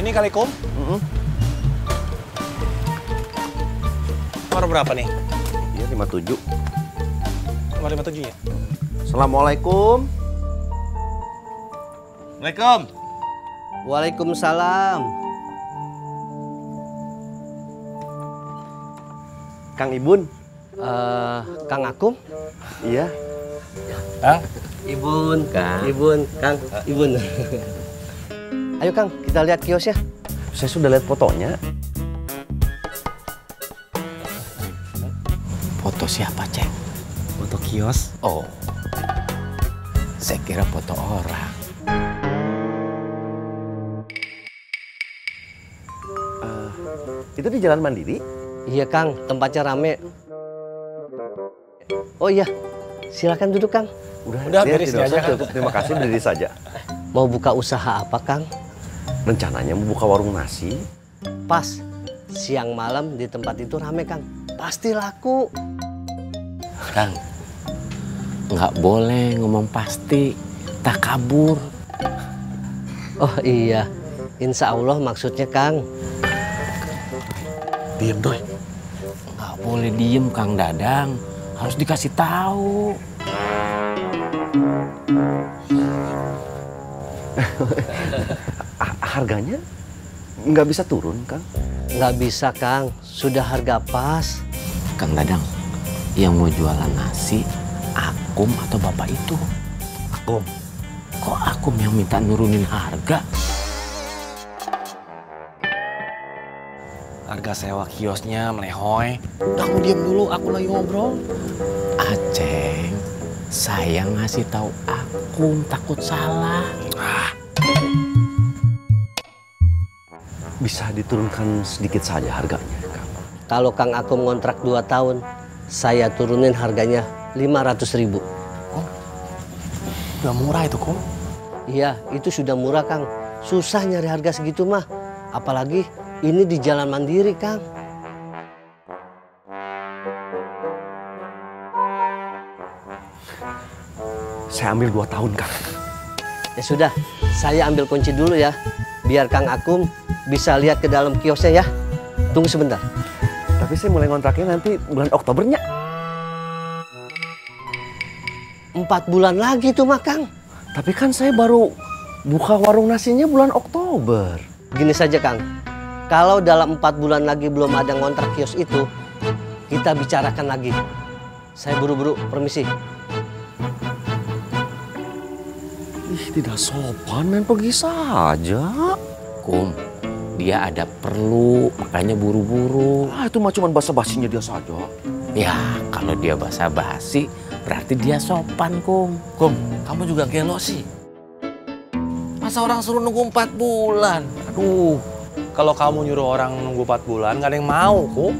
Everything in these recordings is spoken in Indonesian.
Ini kali, Kom. Nomor berapa nih? Iya, 57. Nomor 57 ya? Assalamualaikum. Waalaikumsalam. Waalaikumsalam. Kang Ibun. Kang Akum? Iya. Kang? Ibun, Kang. Ibun, Kang. Ibun. Ayo Kang, kita lihat kiosnya. Saya sudah lihat fotonya. Foto siapa, Cek? Foto kios? Oh, saya kira foto orang. Itu di Jalan Mandiri? Iya Kang, tempatnya rame. Oh iya, silakan duduk Kang. Udah, beres tidak aja, usah, Kang. cukup. Terima kasih, berdiri saja. Mau buka usaha apa Kang? Rencananya mau buka warung nasi. Pas, siang malam di tempat itu rame Kang. Pasti laku. Kang, nggak boleh ngomong pasti, tak kabur. Oh iya, insya Allah maksudnya Kang. Diem, Doi. Nggak boleh diem, Kang Dadang. Harus dikasih tahu. Harganya nggak bisa turun, Kang. Nggak bisa Kang, sudah harga pas. Kang Dadang, yang mau jualan nasi, Akum atau bapak itu? Akum. Kok Akum yang minta nurunin harga? Harga sewa kiosnya melehoy. Udah, kamu diam dulu, aku lagi ngobrol. Aceng, saya ngasih tahu Akum, takut salah. Bisa diturunkan sedikit saja harganya, Kang. Kalau Kang Akum ngontrak 2 tahun, saya turunin harganya 500.000. Udah murah itu, Kom. Iya, itu sudah murah Kang. Susah nyari harga segitu mah. Apalagi ini di Jalan Mandiri Kang. Saya ambil 2 tahun, Kang. Ya sudah, saya ambil kunci dulu ya. Biar Kang Akum bisa lihat ke dalam kiosnya ya. Tunggu sebentar. Tapi saya mulai ngontraknya nanti bulan Oktobernya. 4 bulan lagi tuh mah Kang. Tapi kan saya baru buka warung nasinya bulan Oktober. Gini saja Kang. Kalau dalam 4 bulan lagi belum ada ngontrak kios itu, kita bicarakan lagi. Saya buru-buru, permisi. Ih, tidak sopan, main pergi saja. Kum, dia ada perlu, makanya buru-buru. Ah, itu mah cuma basa-basinya dia saja. Ya, kalau dia basa-basi, berarti dia sopan, Kum. Kom, kamu juga gelo sih. Masa orang suruh nunggu 4 bulan? Aduh, kalau kamu nyuruh orang nunggu 4 bulan, nggak ada yang mau, Kom.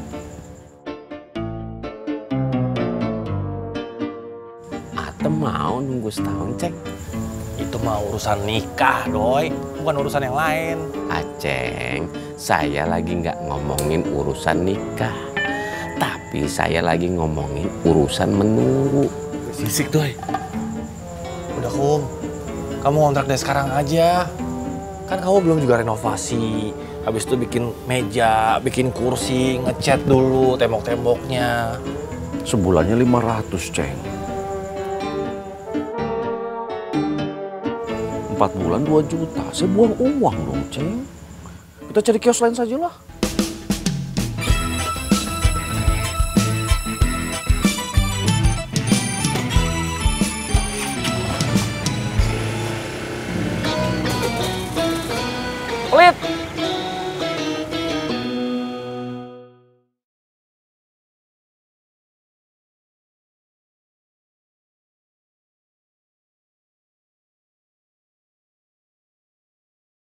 Atau mau nunggu setahun, Cek? Itu mah urusan nikah, Doi. Bukan urusan yang lain. Aceng, saya lagi nggak ngomongin urusan nikah. Tapi saya lagi ngomongin urusan menunggu. Fisik, Doi. Udah, Kom. Kamu ngontrak dari sekarang aja. Kan kamu belum juga renovasi. Habis itu bikin meja, bikin kursi, ngecat dulu tembok-temboknya. Sebulannya 500, Ceng. 4 bulan 2 juta. Saya buang uang dong, Ceng. Kita cari kios lain saja lah.